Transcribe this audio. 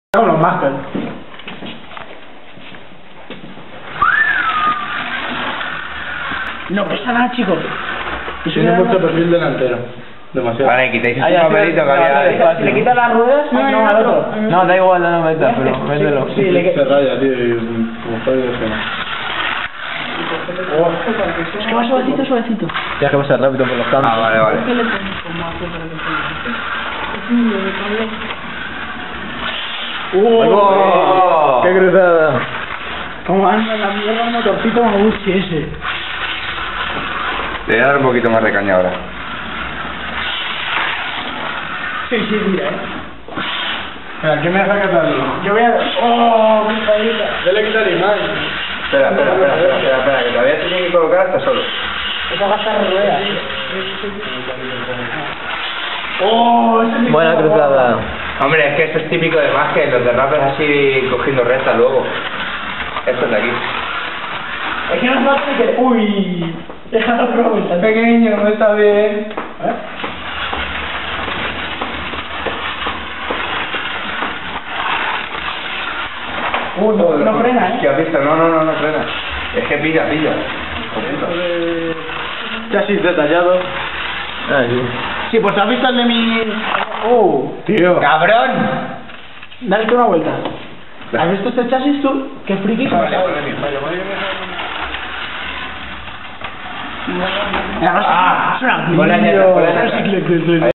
Con los Masters. No pasa nada, chicos. Tiene mucho perfil delantero. Demasiado. Vale, quitáis ese papelito que había ahí. Si le quitas las ruedas, no al otro. No, da igual, no lo metas, pero mételo. Sí, le Se raya, tío, y como jodido se... Es que va suavecito, suavecito. Tienes que pasar rápido por los campos. Ah, vale, vale. ¿Qué le pones como hace para que ¡Oh! ¡Qué cruzada! Como anda la mierda el motorcito Maguchi ese. Le voy a dar un poquito más de caña ahora. Sí, mira, Mira, ¿quién me deja catarlo? Yo voy a... ¡Oh, mi padrita! Dele quita la imagen. Espera, que todavía se tiene que colocar hasta solo. Eso va a estar ruedas. ¡Oh! Buena cruzada. Hombre, es que esto es típico de más que los derrapes así cogiendo recta luego. Esto es de aquí. Es que no es más que... ¡Uy! Déjalo probar. Está pequeño, no está bien. No frena, ¿eh? ¿Qué has visto? No frena. Es que pilla. Chasis detallado. Ah, sí. Sí, pues has visto el de mi... Tío. ¡Cabrón! Dale tú una vuelta. ¿Has visto este chasis tú? ¡Qué friki! Vale. Es una... Ponle